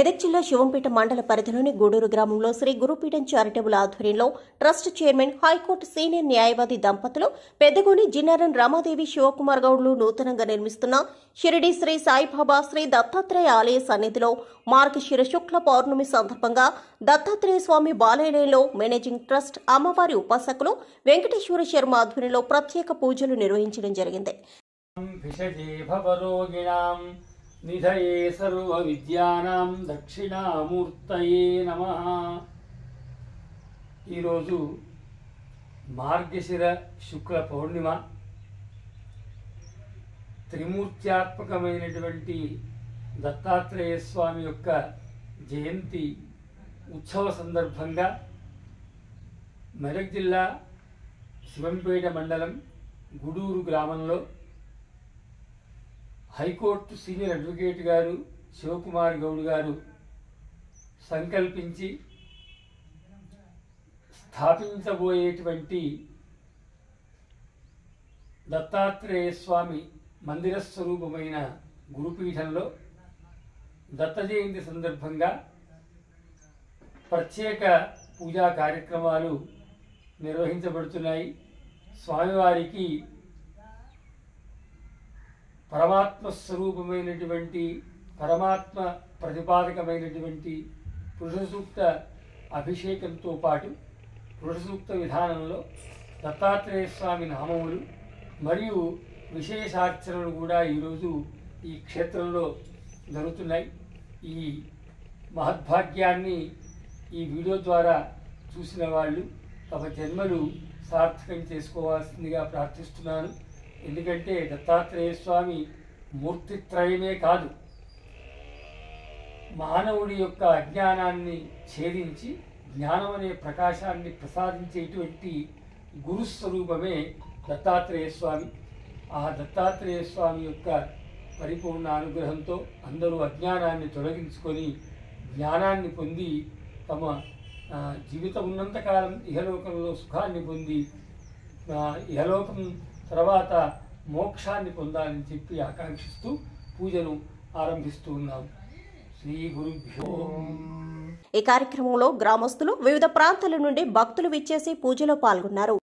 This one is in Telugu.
మెదక్ జిల్లా శివంపేట మండల పరిధిలోని గూడూరు గ్రామంలో శ్రీ గురుపీఠం చారిటబుల్ ఆధ్వర్యంలో ట్రస్ట్ చైర్మన్ హైకోర్టు సీనియర్ న్యాయవాది దంపతులు పెద్దగోని జిన్నారం రామాదేవి శివకుమార్ గౌడ్లు నూతనంగా నిర్మిస్తున్న షిరిడి శ్రీ సాయిబాబా శ్రీ దత్తాత్రేయ ఆలయ సన్నిధిలో మార్గశిర శుక్ల పౌర్ణమి సందర్భంగా దత్తాత్రేయ స్వామి బాలయాలయంలో మేనేజింగ్ ట్రస్ట్ అమ్మవారి ఉపాసకులు వెంకటేశ్వర శర్మ ఆధ్వర్యంలో ప్రత్యేక పూజలు నిర్వహించడం జరిగింది. నిధయే సర్వ విద్యానాం దక్షిణామూర్తయే నమః. ఈరోజు మార్గశిర శుక్ల పౌర్ణిమ, త్రిమూర్త్యాత్మకమైనటువంటి దత్తాత్రేయ స్వామి యొక్క జయంతి ఉత్సవ సందర్భంగా మెదక్ జిల్లా శివంపేట మండలం గూడూరు గ్రామంలో హైకోర్టు సీనియర్ అడ్వకేట్ గారు శివకుమార్ గౌడ్ గారు సంకల్పించి స్థాపించబోయేటువంటి దత్తాత్రేయ స్వామి మందిర స్వరూపమైన గురుపీఠంలో దత్త జయంతి సందర్భంగా ప్రత్యేక పూజా కార్యక్రమాలు నిర్వహించబడుతున్నాయి. స్వామివారికి పరమాత్మ స్వరూపమైనటువంటి పరమాత్మ ప్రతిపాదకమైనటువంటి పురుష సూక్త అభిషేకంతో పాటు పురుష సూక్త విధానంలో దత్తాత్రేయ స్వామి నామములు మరియు విశేషార్చనలు కూడా ఈరోజు ఈ క్షేత్రంలో జరుగుతున్నాయి. ఈ మహద్భాగ్యాన్ని ఈ వీడియో ద్వారా చూసిన వాళ్ళు తమ జన్మలు సార్థకం చేసుకోవాల్సిందిగా ప్రార్థిస్తున్నాను. ఎందుకంటే దత్తాత్రేయ స్వామి మూర్తిత్రయమే కాదు, మానవుడి యొక్క అజ్ఞానాన్ని ఛేదించి జ్ఞానం అనే ప్రకాశాన్ని ప్రసాదించేటువంటి గురుస్వరూపమే దత్తాత్రేయ స్వామి. ఆ దత్తాత్రేయ స్వామి యొక్క పరిపూర్ణ అనుగ్రహంతో అందరూ అజ్ఞానాన్ని తొలగించుకొని జ్ఞానాన్ని పొంది తమ జీవితం ఉన్నంతకాలం ఇహలోకంలో సుఖాన్ని పొంది ఇహలోకం తర్వాత మోక్షాన్ని పొందాలని చెప్పి ఆకాంక్షిస్తూ పూజను ఆరంభిస్తూ ఉన్నాం. శ్రీ గురుభ్యో. ఈ కార్యక్రమంలో గ్రామస్తులు వివిధ ప్రాంతాల నుండి భక్తులు విచ్చేసి పూజలో పాల్గొన్నారు.